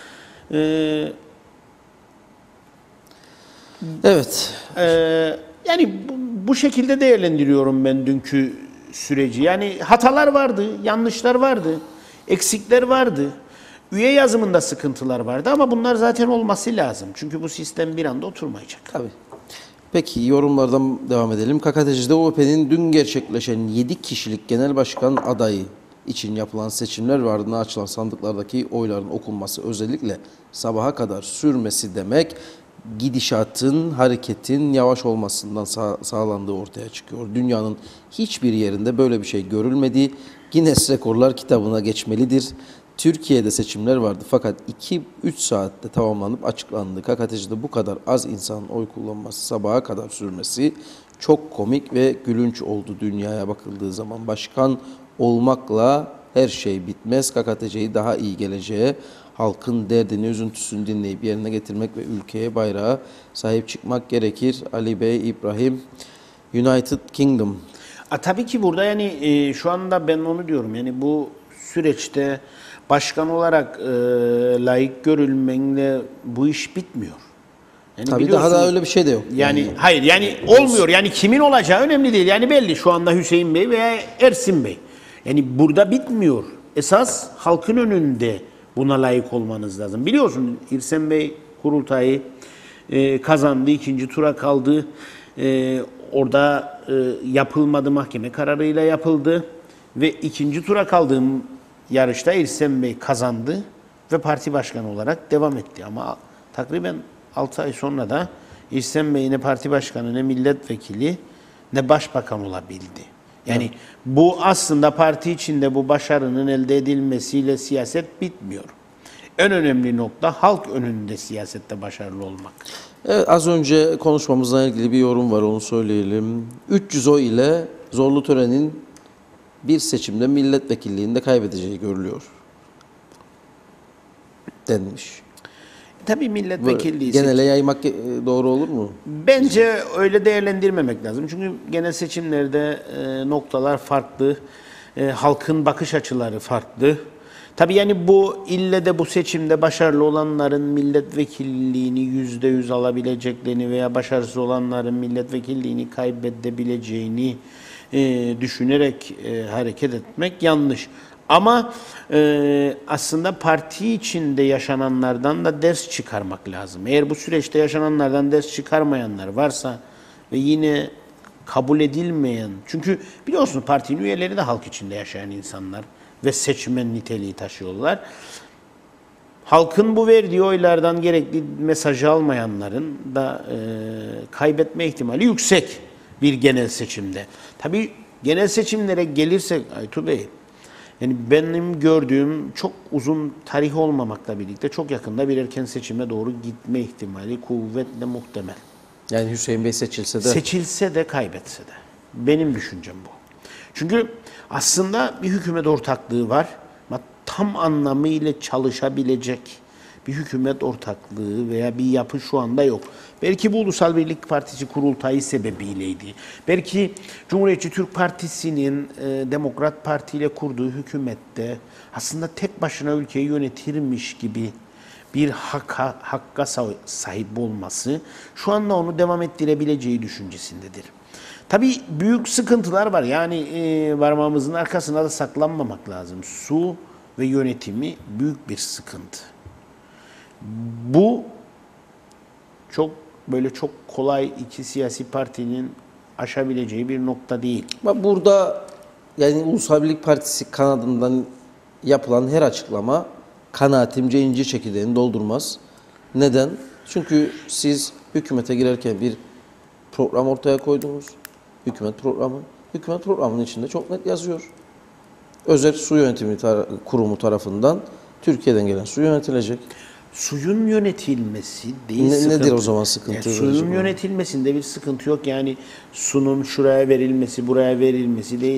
Evet. Yani bu şekilde değerlendiriyorum ben dünkü süreci. Yani hatalar vardı, yanlışlar vardı, eksikler vardı. Üye yazımında sıkıntılar vardı ama bunlar zaten olması lazım. Çünkü bu sistem bir anda oturmayacak. Tabii. Peki yorumlardan devam edelim. KKTC'de OHP'nin dün gerçekleşen 7 kişilik genel başkan adayı için yapılan seçimler ve ardından açılan sandıklardaki oyların okunması, özellikle sabaha kadar sürmesi demek, gidişatın, hareketin yavaş olmasından sağlandığı ortaya çıkıyor. Dünyanın hiçbir yerinde böyle bir şey görülmedi. Guinness Rekorlar kitabına geçmelidir. Türkiye'de seçimler vardı fakat 2-3 saatte tamamlanıp açıklandı. KKTC'de bu kadar az insanın oy kullanması, sabaha kadar sürmesi çok komik ve gülünç oldu dünyaya bakıldığı zaman. Başkan olmakla her şey bitmez. KKTC'yi daha iyi geleceğe, halkın derdini, üzüntüsünü dinleyip yerine getirmek ve ülkeye, bayrağa sahip çıkmak gerekir. Ali Bey, İbrahim, United Kingdom. Tabii ki burada yani şu anda ben onu diyorum, yani bu süreçte başkan olarak layık görülmenle bu iş bitmiyor. Yani Tabii daha da öyle bir şey de yok. Yani hayır, yani olmuyor. Yani kimin olacağı önemli değil. Yani belli şu anda Hüseyin Bey veya Ersin Bey. Yani burada bitmiyor. Esas halkın önünde buna layık olmanız lazım. Biliyorsun İrsen Bey kurultayı kazandı, ikinci tura kaldı. Orada yapılmadı, mahkeme kararıyla yapıldı ve ikinci tura kaldığım yarışta İrsen Bey kazandı ve parti başkanı olarak devam etti. Ama takriben 6 ay sonra da İrsen Bey ne parti başkanı, ne milletvekili, ne başbakan olabildi. Yani bu aslında parti içinde bu başarının elde edilmesiyle siyaset bitmiyor. En önemli nokta halk önünde siyasette başarılı olmak. Evet, az önce konuşmamızla ilgili bir yorum var, onu söyleyelim. 300 oy ile Zorlu Tören'in bir seçimde milletvekilliğinde kaybedeceği görülüyor denmiş. Tabii milletvekilliği Genele yaymak doğru olur mu? bence öyle değerlendirmemek lazım. Çünkü genel seçimlerde noktalar farklı, halkın bakış açıları farklı. Tabii yani bu ille de bu seçimde başarılı olanların milletvekilliğini %100 alabileceklerini veya başarısız olanların milletvekilliğini kaybedebileceğini düşünerek hareket etmek yanlış. Ama aslında parti içinde yaşananlardan da ders çıkarmak lazım. Eğer bu süreçte yaşananlardan ders çıkarmayanlar varsa ve yine kabul edilmeyen, çünkü biliyorsunuz partinin üyeleri de halk içinde yaşayan insanlar ve seçmen niteliği taşıyorlar. Halkın bu verdiği oylardan gerekli mesajı almayanların da kaybetme ihtimali yüksek bir genel seçimde. Tabii genel seçimlere gelirsek Aytu Bey, yani benim gördüğüm çok uzun tarih olmamakla birlikte çok yakında bir erken seçime doğru gitme ihtimali kuvvetle muhtemel. Yani Hüseyin Bey seçilse de. Seçilse de kaybetse de. Benim düşüncem bu. Çünkü aslında bir hükümet ortaklığı var ama tam anlamıyla çalışabilecek bir hükümet ortaklığı veya bir yapı şu anda yok. Belki bu Ulusal Birlik Partisi kurultayı sebebiyleydi. Belki Cumhuriyetçi Türk Partisi'nin Demokrat Parti ile kurduğu hükümette aslında tek başına ülkeyi yönetirmiş gibi bir hakka sahip olması şu anda onu devam ettirebileceği düşüncesindedir. Tabii büyük sıkıntılar var. Yani parmağımızın arkasına da saklanmamak lazım. Su ve yönetimi büyük bir sıkıntı. Bu çok kolay iki siyasi partinin aşabileceği bir nokta değil. Bak burada yani Ulusal Birlik Partisi kanadından yapılan her açıklama kanaatimce ince çekirdeğini doldurmaz. Neden? Çünkü siz hükümete girerken bir program ortaya koydunuz. Hükümet programı. Hükümet programının içinde çok net yazıyor. Özel Su Yönetimi Kurumu tarafından Türkiye'den gelen su yönetilecek. Suyun yönetilmesi değil sıkıntı. Nedir o zaman sıkıntı? Yani suyun yönetilmesinde bir sıkıntı yok. Yani sunun şuraya verilmesi, buraya verilmesi değil.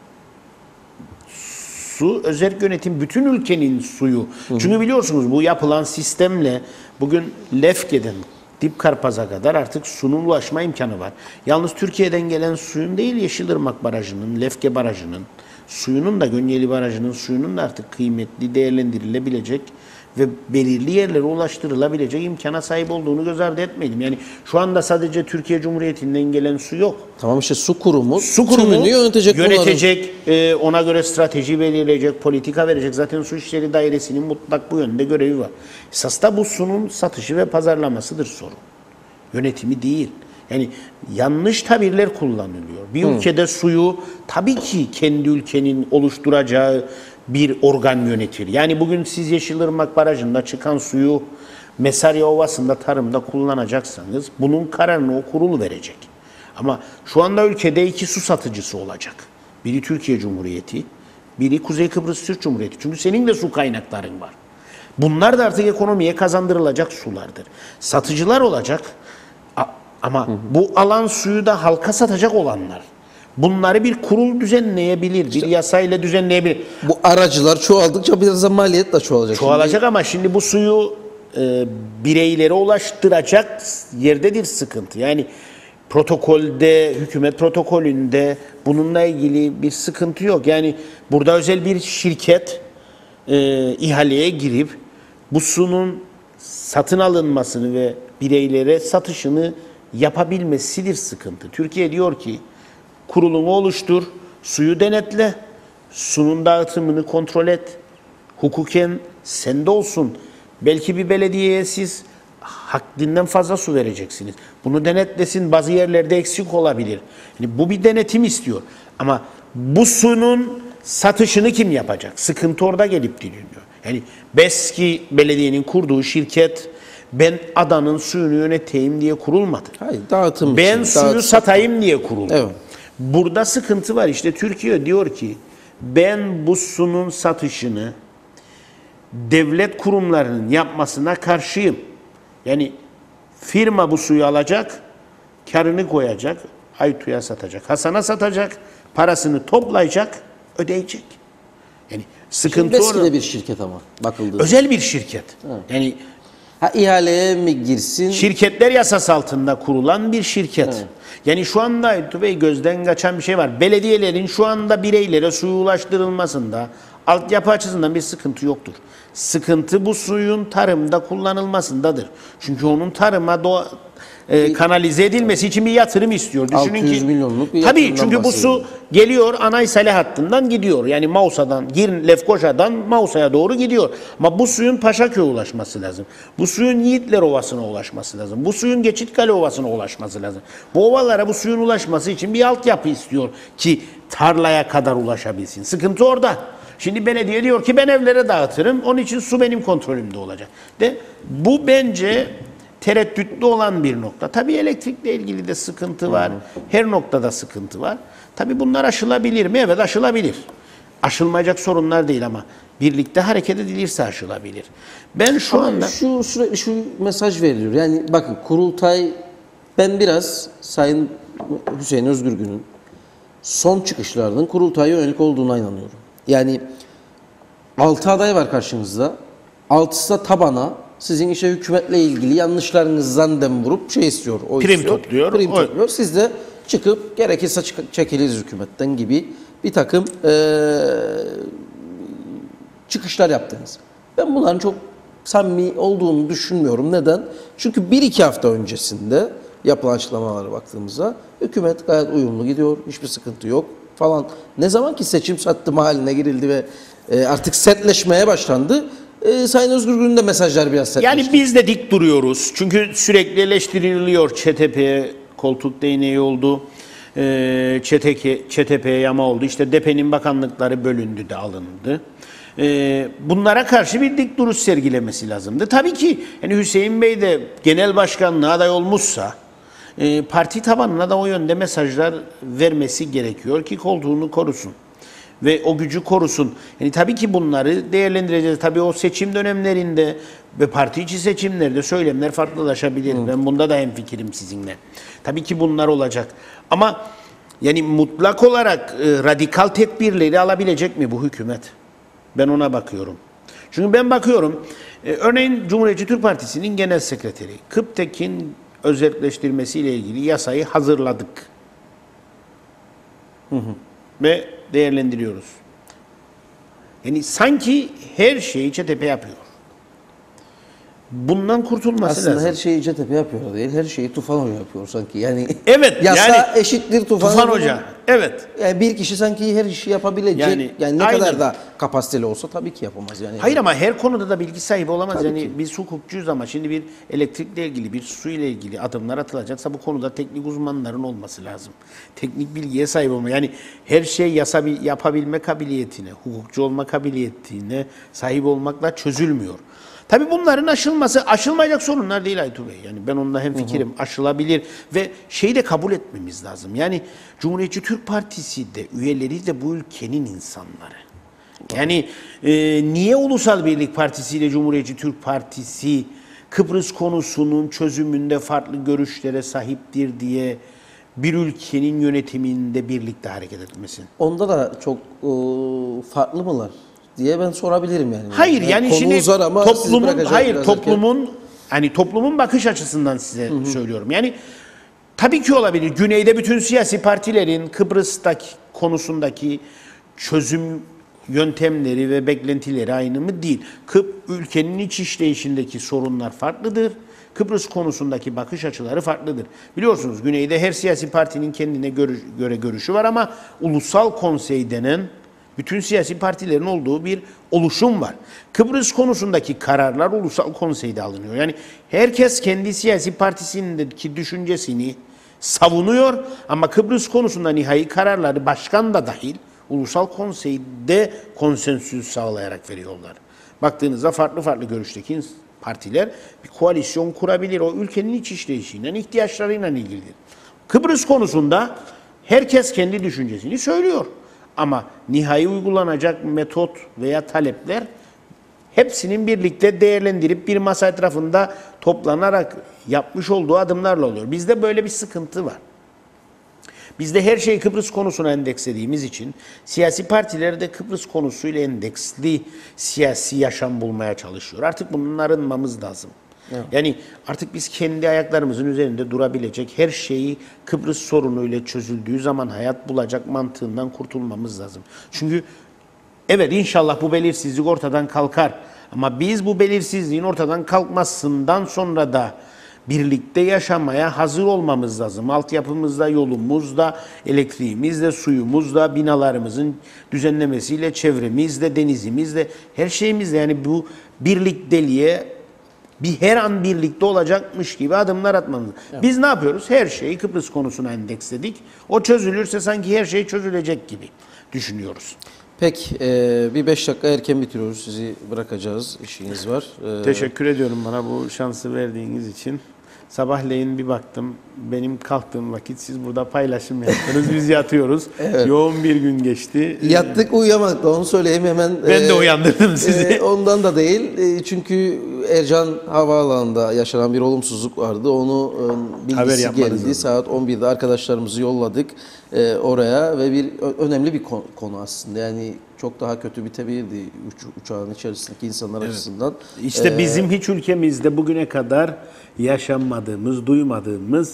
Su, özerk yönetim bütün ülkenin suyu. Çünkü biliyorsunuz bu yapılan sistemle bugün Lefke'den Dipkarpaz'a kadar artık sunun ulaşma imkanı var. Yalnız Türkiye'den gelen suyun değil, Yeşilırmak Barajı'nın, Lefke Barajı'nın, suyunun da Gönyeli Barajı'nın suyunun da artık kıymetli değerlendirilebilecek ve belirli yerlere ulaştırılabilecek imkana sahip olduğunu göz ardı etmeyelim. Yani şu anda sadece Türkiye Cumhuriyeti'nden gelen su yok. Tamam işte su kurumu Tümünü yönetecek. Ona göre strateji belirleyecek, politika verecek. Zaten Su İşleri Dairesi'nin mutlak bu yönde görevi var. Esas da bu sunun satışı ve pazarlamasıdır sorun. Yönetimi değil. Yani yanlış tabirler kullanılıyor. Bir ülkede suyu tabii ki kendi ülkenin oluşturacağı bir organ yönetir. Yani bugün siz Yeşilırmak Barajı'nda çıkan suyu Mesarya Ovası'nda tarımda kullanacaksanız bunun kararını o kurul verecek. Ama şu anda ülkede iki su satıcısı olacak. Biri Türkiye Cumhuriyeti, biri Kuzey Kıbrıs Türk Cumhuriyeti. Çünkü senin de su kaynakların var. Bunlar da artık ekonomiye kazandırılacak sulardır. Satıcılar olacak ama bu alan suyu da halka satacak olanlar. Bunları bir kurul düzenleyebilir, bir yasayla düzenleyebilir. Bu aracılar çoğaldıkça biraz da maliyet de çoğalacak. Çoğalacak ama şimdi bu suyu bireylere ulaştıracak yerdedir sıkıntı. Yani protokolde, hükümet protokolünde bununla ilgili bir sıkıntı yok. Yani burada özel bir şirket ihaleye girip bu suyun satın alınmasını ve bireylere satışını yapabilmesidir sıkıntı. Türkiye diyor ki kurulunu oluştur, suyu denetle, sunun dağıtımını kontrol et, hukuken sende olsun. Belki bir belediyeye siz haddinden fazla su vereceksiniz. Bunu denetlesin, bazı yerlerde eksik olabilir. Yani bu bir denetim istiyor. Ama bu suyun satışını kim yapacak? Sıkıntı orada gelip diriliyor. Yani BESKİ belediyenin kurduğu şirket ben adanın suyunu yöneteyim diye kurulmadı. Hayır, dağıtım Ben için, suyu dağıtım. satayım diye kuruldu. Evet. Burada sıkıntı var. İşte Türkiye diyor ki ben bu suyun satışını devlet kurumlarının yapmasına karşıyım. Yani firma bu suyu alacak, karını koyacak, Aytu'ya satacak, Hasan'a satacak, parasını toplayacak, ödeyecek. Yani sıkıntı BESKİ orada. de bir şirket ama bakıldığında. Özel bir şirket. Yani Ha, ihaleye mi girsin? şirketler yasası altında kurulan bir şirket. Yani şu anda Aytu Bey gözden kaçan bir şey var. Belediyelerin şu anda bireylere suyu ulaştırılmasında altyapı açısından bir sıkıntı yoktur. Sıkıntı bu suyun tarımda kullanılmasındadır. Çünkü onun tarıma kanalize edilmesi için bir yatırım istiyor. Düşünün 600 ki, milyonluk bir tabii yatırımdan çünkü bu su geliyor Anaysale hattından gidiyor. Yani Mausa'dan, Lefkoşa'dan Mausa'ya doğru gidiyor. Ama bu suyun Paşaköy'e ulaşması lazım. Bu suyun Yiğitler Ovası'na ulaşması lazım. Bu suyun Geçitkale Ovası'na ulaşması lazım. Bu ovalara bu suyun ulaşması için bir altyapı istiyor ki tarlaya kadar ulaşabilsin. Sıkıntı orada. Şimdi belediye diyor ki ben evlere dağıtırım. Onun için su benim kontrolümde olacak. Bu bence tereddütlü olan bir nokta. Tabii elektrikle ilgili de sıkıntı var. Her noktada sıkıntı var. Tabii bunlar aşılabilir mi? Evet, aşılabilir. Aşılmayacak sorunlar değil ama birlikte hareket edilirse aşılabilir. Ben şu anda Sürekli şu mesaj veriliyor. Yani bakın kurultay, ben biraz Sayın Hüseyin Özgürgün'ün son çıkışlarının kurultaya yönelik olduğuna inanıyorum. Yani 6 aday var karşınızda. 6'sı da tabana sizin işte hükümetle ilgili yanlışlarınızdan dem vurup istiyor. Prim topluyor. Prim topluyor. Siz de çıkıp gerekirse çekiliriz hükümetten gibi bir takım çıkışlar yaptınız. Ben bunların çok samimi olduğunu düşünmüyorum. Neden? Çünkü 1-2 hafta öncesinde yapılan açıklamalara baktığımızda hükümet gayet uyumlu gidiyor. Hiçbir sıkıntı yok falan. Ne zaman ki seçim sattımı haline girildi ve artık sertleşmeye başlandı. Sayın Özgürgün'ün de mesajlar biraz sertleşti. yani biz de dik duruyoruz. Çünkü sürekli eleştiriliyor. ÇTP'ye koltuk değneği oldu. ÇTP'ye yama oldu. İşte DEP'nin bakanlıkları bölündü de alındı. Bunlara karşı bir dik duruş sergilemesi lazımdı. Tabii ki yani Hüseyin Bey de genel başkanlığa aday olmuşsa parti tabanına da o yönde mesajlar vermesi gerekiyor ki koltuğunu korusun. Ve o gücü korusun. Yani tabii ki bunları değerlendireceğiz. Tabii o seçim dönemlerinde ve parti içi seçimlerde söylemler farklılaşabilir. Ben bunda da hemfikirim sizinle. Tabii ki bunlar olacak. Ama yani mutlak olarak radikal tedbirleri alabilecek mi bu hükümet? Ben ona bakıyorum. Çünkü ben bakıyorum, örneğin Cumhuriyetçi Türk Partisi'nin genel sekreteri Kıptekin özelleştirmesiyle ilgili yasayı hazırladık. Ve değerlendiriyoruz. Yani sanki her şeyi ÇTP yapıyor. Bundan kurtulması aslında lazım. her şeyi ÇTP yapıyor değil, her şeyi Tufan Hoca yapıyor sanki. Yani Evet, yasa yani eşittir Tufan Hoca. Evet. Yani bir kişi sanki her işi yapabilecek. Yani ne aynen. kadar da kapasiteli olsa tabii ki yapamaz yani. Hayır ama her konuda da bilgi sahibi olamaz. Tabii yani ki. biz hukukçuyuz ama şimdi bir elektrikle ilgili, bir su ile ilgili adımlar atılacaksa bu konuda teknik uzmanların olması lazım. Teknik bilgiye sahip olma. Yani her şey yapabilme kabiliyetine, hukukçu olma kabiliyetine sahip olmakla çözülmüyor. Tabii bunların aşılmayacak sorunlar değil Aytu Bey. Yani ben onunla hemfikirim. Aşılabilir ve şeyi de kabul etmemiz lazım. Yani Cumhuriyetçi Türk Partisi de üyeleri de bu ülkenin insanları. Yani niye Ulusal Birlik Partisi ile Cumhuriyetçi Türk Partisi Kıbrıs konusunun çözümünde farklı görüşlere sahiptir diye bir ülkenin yönetiminde birlikte hareket etmesi. Onda da çok farklı mılar diye ben sorabilirim yani. Hayır yani konu şimdi uzar ama sizi toplumun bırakacağım hayır biraz toplumun hani toplumun bakış açısından size söylüyorum. Yani tabii ki olabilir. Güneyde bütün siyasi partilerin Kıbrıs'taki konusundaki çözüm yöntemleri ve beklentileri aynı mı? Değil. Ülkenin iç işleyişindeki sorunlar farklıdır. Kıbrıs konusundaki bakış açıları farklıdır. Biliyorsunuz Güney'de her siyasi partinin kendine göre görüşü var ama Ulusal Konsey denen bütün siyasi partilerin olduğu bir oluşum var. Kıbrıs konusundaki kararlar Ulusal Konsey'de alınıyor. Yani herkes kendi siyasi partisindeki düşüncesini savunuyor ama Kıbrıs konusunda nihai kararları başkan da dahil Ulusal Konsey'de konsensüs sağlayarak veriyorlar. Baktığınızda farklı farklı görüşteki partiler bir koalisyon kurabilir. O ülkenin iç işleyişiyle, ihtiyaçlarıyla ilgilidir. Kıbrıs konusunda herkes kendi düşüncesini söylüyor. Ama nihai uygulanacak metot veya talepler hepsinin birlikte değerlendirip bir masa etrafında toplanarak yapmış olduğu adımlarla oluyor. Bizde böyle bir sıkıntı var. Bizde her şeyi Kıbrıs konusuna endekslediğimiz için siyasi partiler de Kıbrıs konusuyla endeksli siyasi yaşam bulmaya çalışıyor. Artık bundan arınmamız lazım. Evet. Yani artık biz kendi ayaklarımızın üzerinde durabilecek, her şeyi Kıbrıs sorunuyla çözüldüğü zaman hayat bulacak mantığından kurtulmamız lazım. Çünkü evet inşallah bu belirsizlik ortadan kalkar. Ama biz bu belirsizliğin ortadan kalkmasından sonra da birlikte yaşamaya hazır olmamız lazım. Altyapımızda, yolumuzda, elektriğimizde, suyumuzda, binalarımızın düzenlemesiyle, çevremizde, denizimizde, her şeyimizde yani bu birlikteliğe her an birlikte olacakmış gibi adımlar atmamız. Evet. Biz ne yapıyoruz? Her şeyi Kıbrıs konusuna endeksledik. O çözülürse sanki her şey çözülecek gibi düşünüyoruz. Peki bir 5 dakika erken bitiriyoruz. Sizi bırakacağız. İşiniz var. Teşekkür ediyorum bana bu şansı verdiğiniz için. Sabahleyin bir baktım. Benim kalktığım vakit siz burada paylaşım yaptınız. Biz yatıyoruz. Evet. Yoğun bir gün geçti. Yattık uyuyamadık da onu söyleyeyim hemen. Ben de uyandırdım sizi. Ondan da değil. Çünkü Ercan Havaalanı'nda yaşanan bir olumsuzluk vardı. Onu bilgisi geldi. Saat 11'de arkadaşlarımızı yolladık oraya ve bir önemli bir konu aslında. Yani çok daha kötü bitebilirdi uçağın içerisindeki insanlar açısından. İşte bizim hiç ülkemizde bugüne kadar yaşanmadığımız, duymadığımız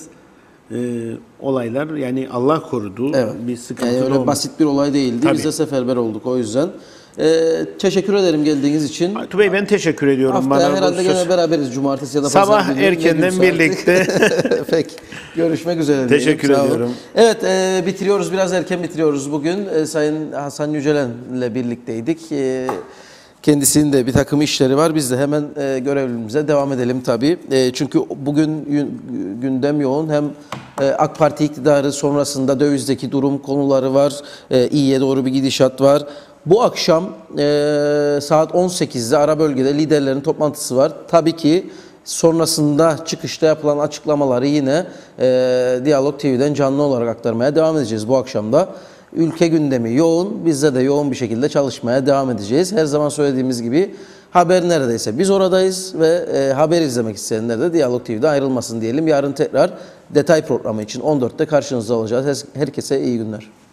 olaylar yani Allah korudu. Evet. Bir sıkıntı yani öyle olmadı. basit bir olay değildi. Tabii. Biz de seferber olduk o yüzden. Teşekkür ederim geldiğiniz için. Aytu Bey ben teşekkür ediyorum. Haftaya herhalde gene beraberiz cumartesi ya da pazar sabah erkenden birlikte. Peki. Görüşmek üzere. Teşekkür ediyorum. Evet bitiriyoruz. Biraz erken bitiriyoruz bugün. Sayın Hasan Yücelen'le birlikteydik. Kendisinin de bir takım işleri var. Biz de hemen görevimize devam edelim tabii. Çünkü bugün gündem yoğun. Hem AK Parti iktidarı sonrasında dövizdeki durum konuları var. İyiye doğru bir gidişat var. Bu akşam saat 18'de ara bölgede liderlerin toplantısı var. Tabii ki sonrasında çıkışta yapılan açıklamaları yine Diyalog TV'den canlı olarak aktarmaya devam edeceğiz bu akşamda. Ülke gündemi yoğun, bizde de yoğun bir şekilde çalışmaya devam edeceğiz. Her zaman söylediğimiz gibi haber neredeyse biz oradayız ve haber izlemek isteyenler de Diyalog TV'de ayrılmasın diyelim. Yarın tekrar detay programı için 14'te karşınızda olacağız. Herkese iyi günler.